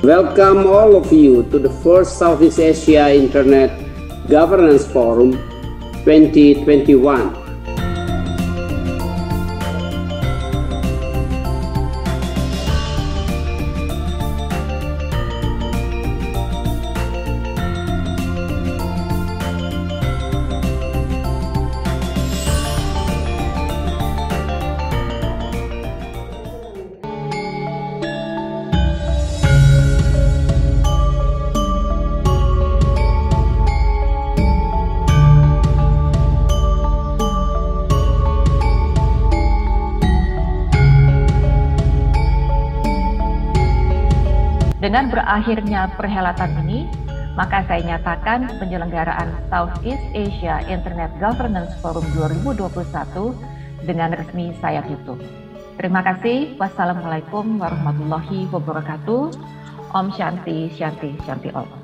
Welcome all of you to the first Southeast Asia Internet Governance Forum 2021. Dengan berakhirnya perhelatan ini, maka saya nyatakan penyelenggaraan Southeast Asia Internet Governance Forum 2021 dengan resmi saya tutup. Terima kasih. Wassalamualaikum warahmatullahi wabarakatuh. Om Shanti, Shanti, Shanti Om.